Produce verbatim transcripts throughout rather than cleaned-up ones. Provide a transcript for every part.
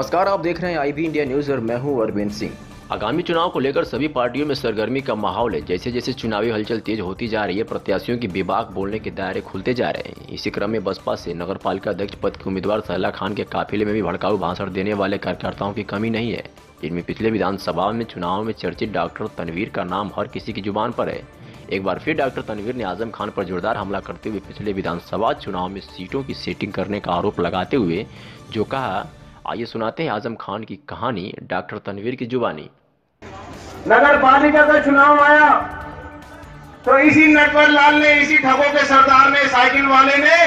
नमस्कार, आप देख रहे हैं आई बी इंडिया न्यूज और मैं हूं अरविंद सिंह। आगामी चुनाव को लेकर सभी पार्टियों में सरगर्मी का माहौल है। जैसे जैसे चुनावी हलचल तेज होती जा रही है, प्रत्याशियों की बेबाक बोलने के दायरे खुलते जा रहे हैं। इसी क्रम में बसपा से नगरपालिका अध्यक्ष पद के उम्मीदवार सहला खान के काफिले में भी भड़काऊ भाषण देने वाले कार्यकर्ताओं की कमी नहीं है। इनमें पिछले विधानसभा में चुनाव में चर्चित डॉक्टर तनवीर का नाम हर किसी की जुबान पर है। एक बार फिर डॉक्टर तनवीर ने आजम खान पर जोरदार हमला करते हुए पिछले विधानसभा चुनाव में सीटों की सेटिंग करने का आरोप लगाते हुए जो कहा, आइए सुनाते हैं आजम खान की कहानी डॉक्टर तनवीर की जुबानी। नगर पालिका का चुनाव आया तो इसी नटवर लाल ने, इसी ठगों के सरदार ने, साइकिल वाले ने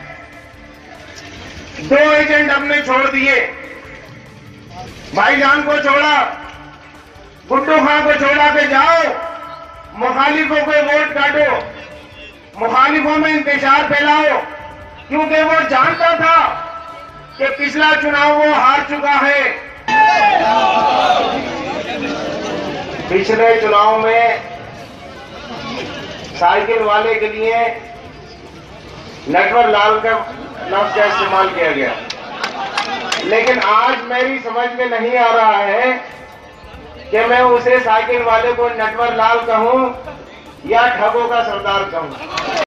दो एजेंट अपने छोड़ दिए। भाईजान को छोड़ा, गुड्डू खां को छोड़ा के जाओ मुखालिफों को वोट काटो, मुखालिफों में इंतजार फैलाओ, क्योंकि वो जानता था कि पिछला चुनाव वो हार चुका है। पिछले चुनाव में साइकिल वाले के लिए नटवर लाल का लफ्ज का इस्तेमाल किया गया, लेकिन आज मेरी समझ में नहीं आ रहा है कि मैं उसे साइकिल वाले को नटवर लाल कहूं या ठगों का सरदार कहूं।